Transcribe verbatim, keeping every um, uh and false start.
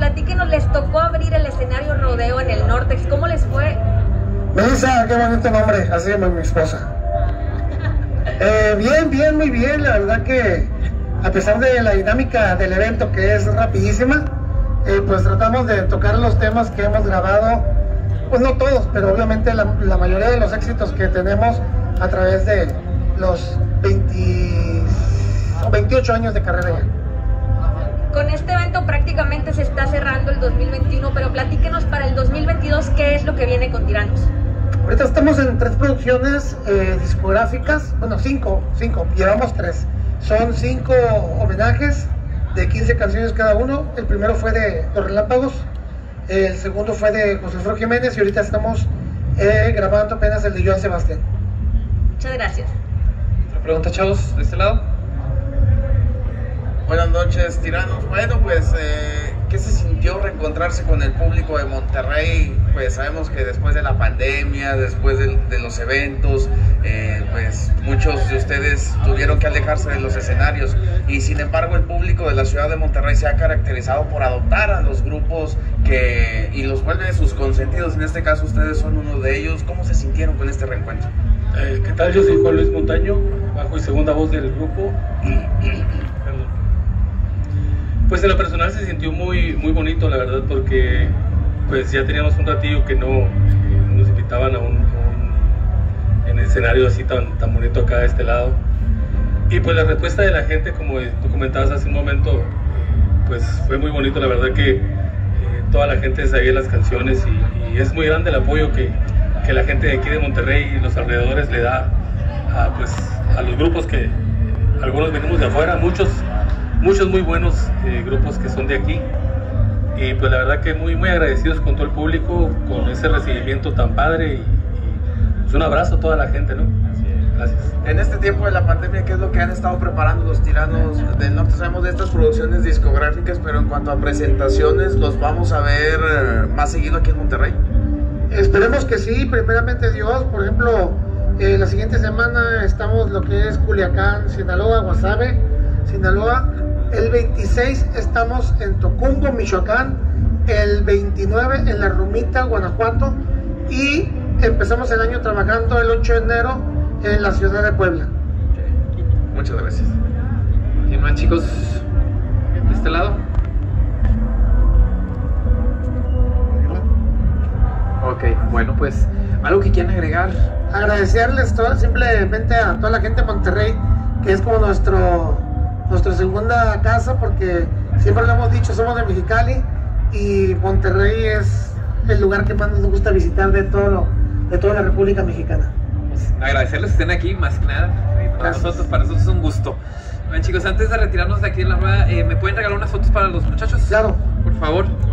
Platíquenos, les tocó abrir el escenario Rodeo en el Nortex, ¿cómo les fue? Melissa, qué bonito nombre, así llama mi esposa. Eh, bien, bien, muy bien, la verdad que a pesar de la dinámica del evento que es rapidísima, eh, pues tratamos de tocar los temas que hemos grabado, pues no todos, pero obviamente la, la mayoría de los éxitos que tenemos a través de los veinte, veintiocho años de carrera ya. Con este evento prácticamente se está cerrando el dos mil veintiuno, pero platíquenos para el dos mil veintidós, ¿qué es lo que viene con Tiranos? Ahorita estamos en tres producciones eh, discográficas, bueno, cinco, cinco, llevamos tres. Son cinco homenajes de quince canciones cada uno. El primero fue de Los Relámpagos, el segundo fue de José Alfredo Jiménez y ahorita estamos eh, grabando apenas el de Joan Sebastián. Muchas gracias. Otra pregunta, chavos, de este lado. Buenas noches, Tiranos. Bueno, pues, eh, ¿qué se sintió reencontrarse con el público de Monterrey? Pues sabemos que después de la pandemia, después de, de los eventos, eh, pues muchos de ustedes tuvieron que alejarse de los escenarios y sin embargo el público de la ciudad de Monterrey se ha caracterizado por adoptar a los grupos que y los vuelve sus consentidos. En este caso ustedes son uno de ellos. ¿Cómo se sintieron con este reencuentro? Eh, ¿Qué tal? Yo soy Juan Luis Montaño, bajo y segunda voz del grupo. Pues en lo personal se sintió muy, muy bonito, la verdad, porque pues ya teníamos un ratillo que no eh, nos invitaban a un, a un en el escenario así tan, tan bonito acá de este lado. Y pues la respuesta de la gente, como tú comentabas hace un momento, pues fue muy bonito, la verdad que eh, toda la gente sabía las canciones y, y es muy grande el apoyo que, que la gente de aquí de Monterrey y los alrededores le da a, pues, a los grupos que algunos venimos de afuera, muchos muchos muy buenos eh, grupos que son de aquí y pues la verdad que muy muy agradecidos con todo el público, con ese recibimiento tan padre y, y pues un abrazo a toda la gente, ¿no? Gracias. En este tiempo de la pandemia, ¿qué es lo que han estado preparando los Tiranos del Norte? Sabemos de estas producciones discográficas, pero en cuanto a presentaciones, ¿los vamos a ver más seguido aquí en Monterrey? Esperemos que sí, primeramente Dios. Por ejemplo, eh, la siguiente semana estamos lo que es Culiacán, Sinaloa, Guasave, Sinaloa. El veintiséis estamos en Tocumbo, Michoacán. El veintinueve en La Rumita, Guanajuato. Y empezamos el año trabajando el ocho de enero en la ciudad de Puebla. Okay. Muchas gracias. Continúan, chicos, de este lado. Ok, bueno, pues, ¿algo que quieran agregar? Agradecerles todo, simplemente a toda la gente de Monterrey, que es como nuestro... nuestra segunda casa, porque siempre lo hemos dicho, somos de Mexicali y Monterrey es el lugar que más nos gusta visitar de todo lo, de toda la República Mexicana. Pues agradecerles que estén aquí, más que nada. Para nosotros, para nosotros es un gusto. Bueno, chicos, antes de retirarnos de aquí en la rueda, eh, ¿me pueden regalar unas fotos para los muchachos? Claro. Por favor.